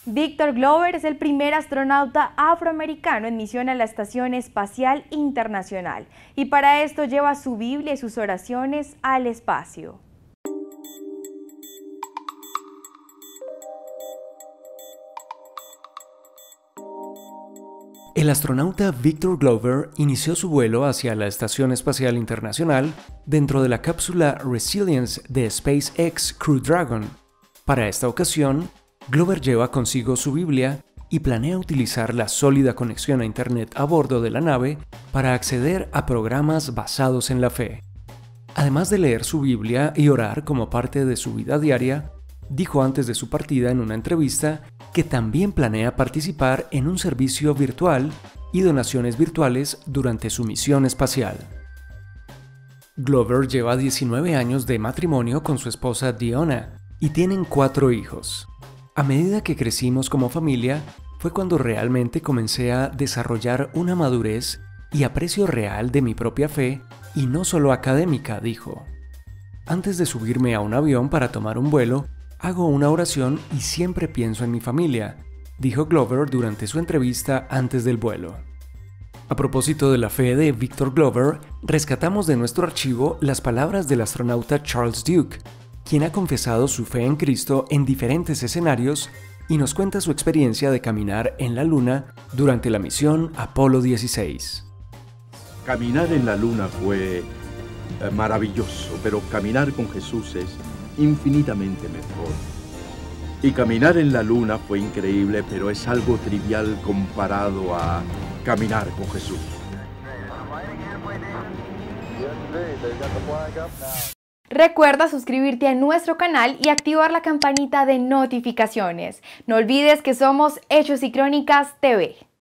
Victor Glover es el primer astronauta afroamericano en misión a la Estación Espacial Internacional y para esto lleva su Biblia y sus oraciones al espacio. El astronauta Victor Glover inició su vuelo hacia la Estación Espacial Internacional dentro de la cápsula Resilience de SpaceX Crew Dragon. Para esta ocasión, Glover lleva consigo su Biblia y planea utilizar la sólida conexión a Internet a bordo de la nave para acceder a programas basados en la fe. Además de leer su Biblia y orar como parte de su vida diaria, dijo antes de su partida en una entrevista que también planea participar en un servicio virtual y donaciones virtuales durante su misión espacial. Glover lleva 19 años de matrimonio con su esposa Diona y tienen 4 hijos. A medida que crecimos como familia, fue cuando realmente comencé a desarrollar una madurez y aprecio real de mi propia fe y no solo académica, dijo. Antes de subirme a un avión para tomar un vuelo, hago una oración y siempre pienso en mi familia, dijo Glover durante su entrevista antes del vuelo. A propósito de la fe de Victor Glover, rescatamos de nuestro archivo las palabras del astronauta Charles Duke, quien ha confesado su fe en Cristo en diferentes escenarios y nos cuenta su experiencia de caminar en la Luna durante la misión Apolo 16. Caminar en la Luna fue maravilloso, pero caminar con Jesús es infinitamente mejor. Y caminar en la Luna fue increíble, pero es algo trivial comparado a caminar con Jesús. Recuerda suscribirte a nuestro canal y activar la campanita de notificaciones. No olvides que somos Hechos y Crónicas TV.